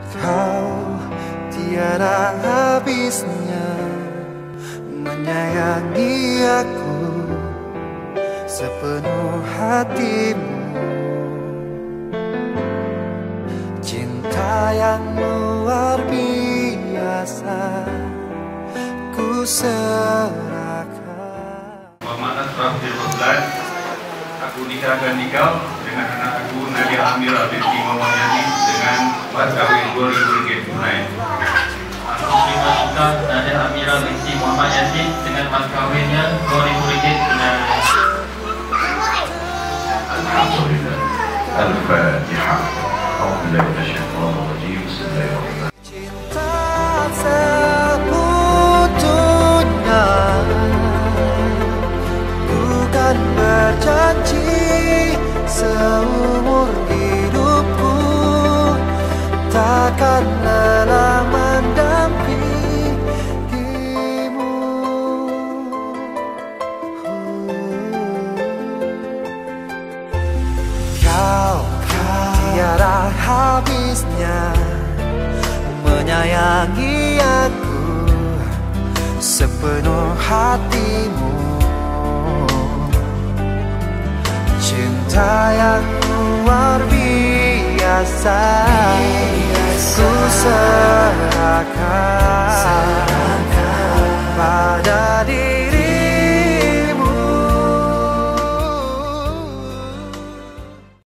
Kau tiada habisnya menyayangi aku sepenuh hatimu. Cinta yang luar biasa ku serahkan. Muhammad Asrafil Fadlan, aku nikahkan nikah dengan anak aku Nadia Amira binti Muhammad Yasin dengan mas kawin Rp2.000 tunai. Aku terima nikah Nadia Amira binti Muhammad Yasin dengan mas kawinnya Rp2.000 tunai. Alhamdulillah. Al-Fatihah. أعوذ بالله من الشيطان الرجيم. بسم الله الرحمن الرحيم. Cinta sekutunya, bukan berjanji seumur hidupku, takkan lelah mendampingimu. Kau tiada habisnya menyayangi aku sepenuh hatimu. Cinta yang luar biasa ku serahkan pada dirimu.